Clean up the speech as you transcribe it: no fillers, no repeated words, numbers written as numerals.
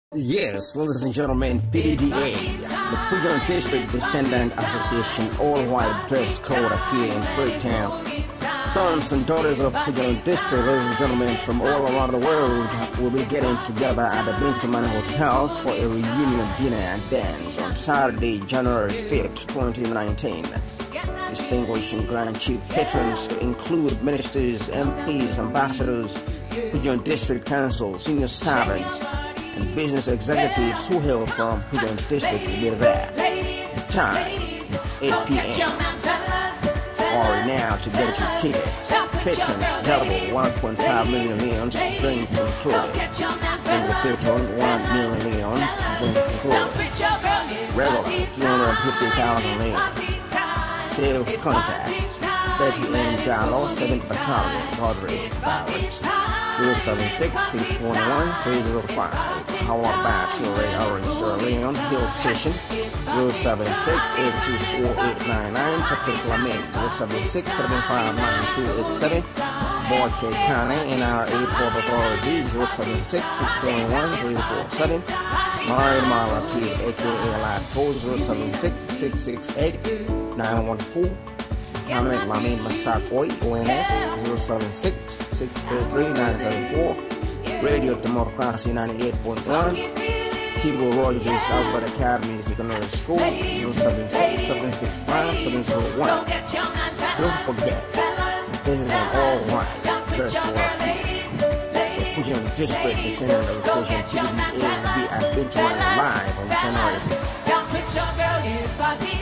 Yes, ladies and gentlemen, PDDA, the Pujehun District Descendant Association all-white dress code affair in Freetown. Sons and daughters of Pujehun District, ladies and gentlemen, from all around the world will be getting together at the Bintumani Hotel for a reunion dinner and dance on Saturday, January 5th, 2019. Distinguishing Grand Chief patrons include ministers, MPs, ambassadors, Pujehun District Council, senior servants, and business executives who hail from Pujehun District will be there. The time, 8 p.m. Hurry now to get your tickets. Patrons double 1.5 million leons, drinks included. Single patron 1 million leons, drinks included. Regular 250,000 leons. Sales contact 30 million dollars, 7th Battalion, Godrich Barracks. 076-611-305. Howard Battery Orange Leone Hill Station. 076-824-899. Patrick Lamette 076-759-287. Board K County NRA Port Authority 076-621-347. Marion Malati aka Latco 076-668-914. Mohammed Lamin Masakoi ONS 076-633-974. Radio Democracy 98.1. Tibo Rogers Albert Academy Secondary School 076-765-701. Don't forget, this is an all-white dress code affair. The Pujehun District Descendants Association PDDA will be at Bintumani live on January 5th.